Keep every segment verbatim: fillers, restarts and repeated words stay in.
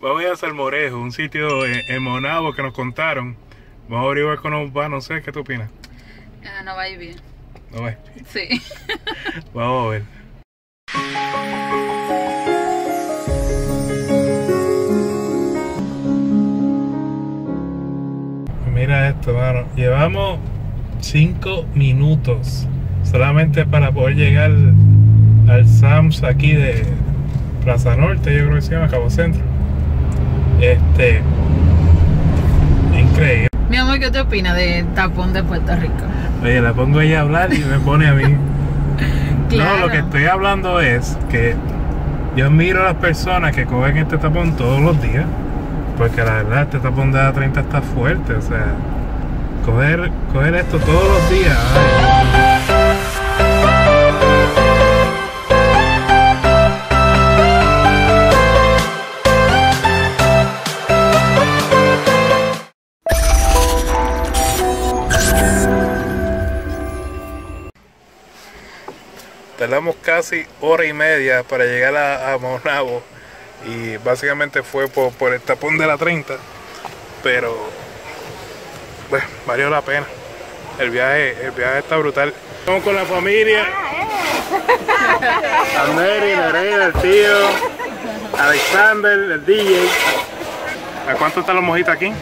Vamos a ir a Salmorejo, un sitio en, en Monabo que nos contaron. Vamos a averiguar cómo nos va, no sé, ¿qué tú opinas? Ah, no va a ir bien. ¿No ves? Sí. Vamos a ver. Mira esto, mano. Llevamos cinco minutos solamente para poder llegar al Sam's aquí de Plaza Norte, yo creo que se llama Cabo Centro. Este, increíble. Mi amor, ¿qué te opinas del tapón de Puerto Rico? Oye, la pongo ella a hablar y me pone a mí. Claro. No, lo que estoy hablando es que yo miro a las personas que cogen este tapón todos los días, porque la verdad este tapón de A treinta está fuerte, o sea, coger, coger esto todos los días. Ay. Tardamos casi hora y media para llegar a, a Monabo y básicamente fue por, por el tapón de la treinta, pero bueno, valió la pena. El viaje, el viaje está brutal. Estamos con la familia. Anderi, Nereida, el tío, Alexander, el D J. ¿A cuánto están los mojitos aquí?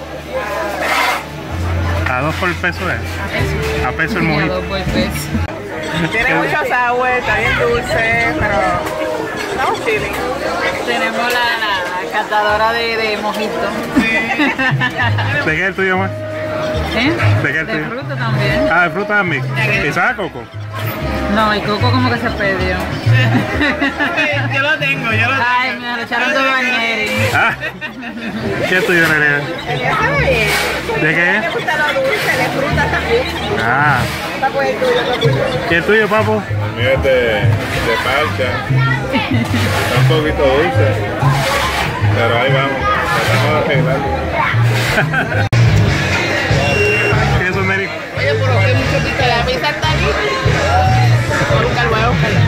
¿A dos por el peso es? A peso. A peso el mojito. A dos por peso. Tiene mucho sour, está bien dulce, pero estamos chilling. Tenemos la, la, la catadora de, de mojitos. ¿De qué es el tuyo más? ¿Eh? ¿De qué es el De tuyo? fruta también. Ah, de fruta también. ¿Y sabe a coco? No, el coco como que se perdió. Yo lo tengo, yo lo tengo. Ay, me lo echaron todo bañeri. Ah, ¿qué es tuyo, Nerea? El mío sabe bien. ¿De qué Me es? gusta lo dulce, de fruta también. Ah, Papo es el tuyo, lo tuyo. ¿qué es tuyo, papo? El mío es de, de parcha, está un poquito dulce, pero ahí vamos, tratamos de arreglarlo. ¿Qué es eso, Mary? Oye, pero que mucho pica, la pizza está aquí. Voy a buscar, voy a buscarla.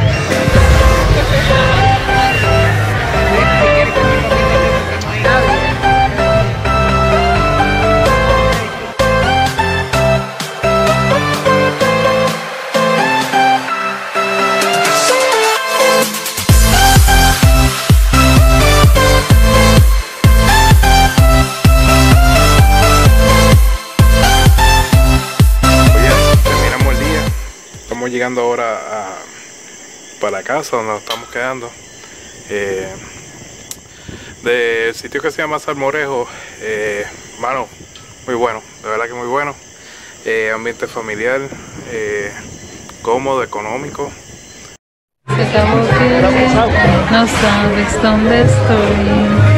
Llegando ahora a, para casa donde nos estamos quedando, eh, del sitio que se llama Salmorejo. eh, mano, muy bueno, de verdad que muy bueno, eh, ambiente familiar, eh, cómodo, económico. Se acabó que no sabes dónde estoy.